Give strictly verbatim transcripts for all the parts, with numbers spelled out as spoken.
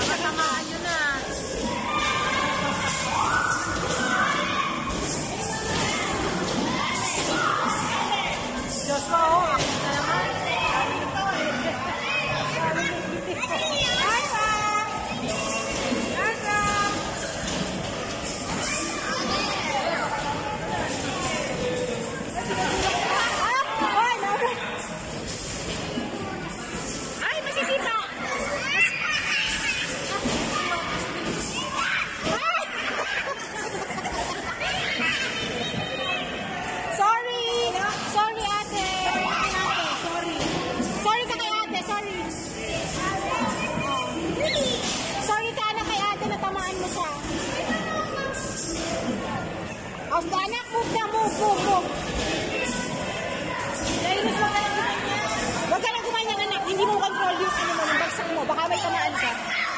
Baka tamaan yun na. Joshua, oh, ako na naman. Sabi nito eh. Sabi nito. Asa! Asa! Ay, masisipa! Sorry! Sorry, ate! Sorry. Sorry ka kay ate, sorry. Sorry ka na kay ate, natamaan mo siya. O, anak, move na, move, move, move. Dahil huwag ka lang gumanyan. Huwag ka lang gumanyan, anak. Hindi mo control yung ano mo, yung bagsak mo. Baka may tamaan ka.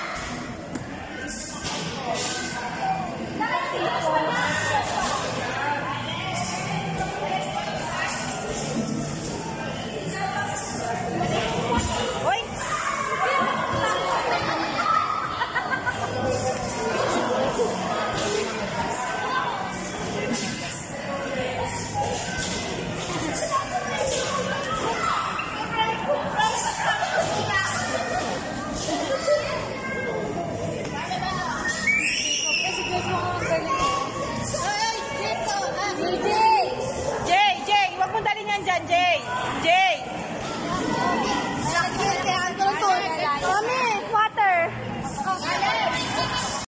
Hoy! Jay, Jay, huwag mo dalhin yan dyan, Jay. Jay.